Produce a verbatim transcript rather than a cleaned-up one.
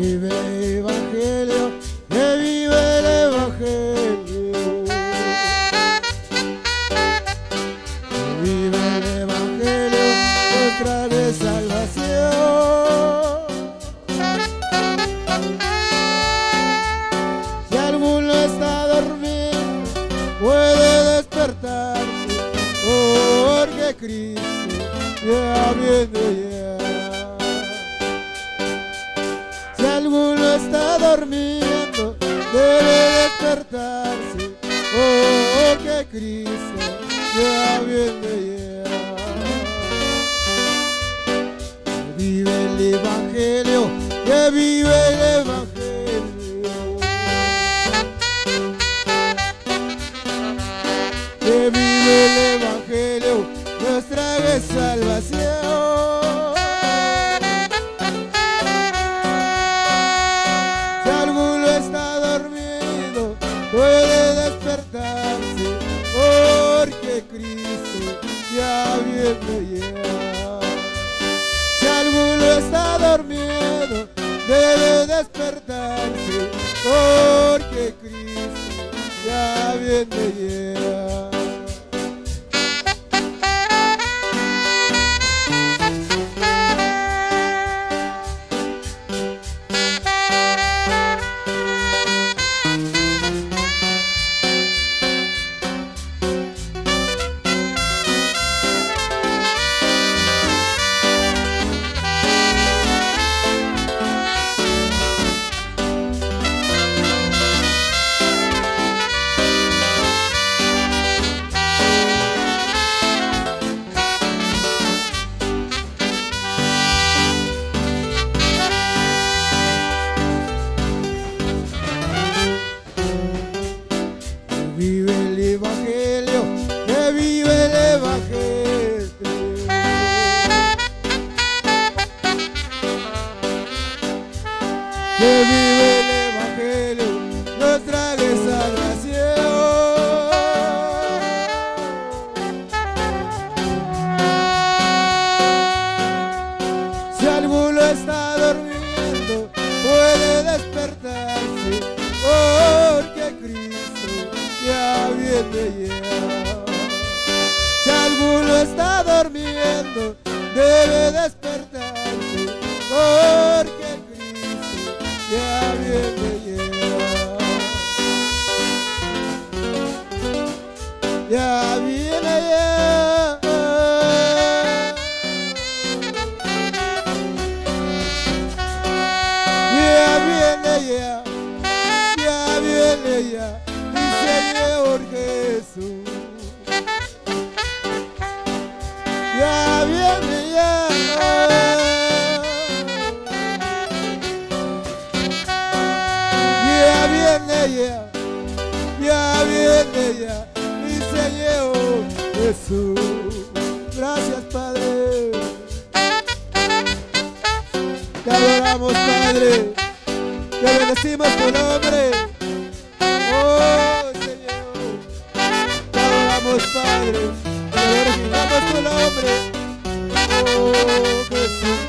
vive el Evangelio, que vive el Evangelio, que vive el Evangelio, nos trae salvación. Si alguno está dormido, puede despertarse, porque Cristo ya viene ya. Si alguno está durmiendo, debe despertarse, porque Cristo ya viene ya. Que vive el Evangelio, que vive el Evangelio, que vive el Evangelio, nos trae salvación. Si alguno está dormido, puede despertarse, porque Cristo ya viene ya. Si alguno está dormido, debe despertarse, porque Cristo ya viene ya. Vive el Evangelio, que vive el Evangelio, que vive el Evangelio, nos trae salvación. Si alguno está durmiendo, puede despertarse, porque Cristo ya viene ya. Si alguno está durmiendo, debe despertarse, porque Cristo ya viene ya. Ya viene ya. Ya viene ya. Ya viene ya. Señor Jesús, ya viene ya, ya viene ya, ya viene ya, mi Señor Jesús. Gracias, Padre, te adoramos, Padre, te bendecimos tu nombre. Oh Señor, te adoramos, Padre, te glorificamos tu nombre. Oh Jesús.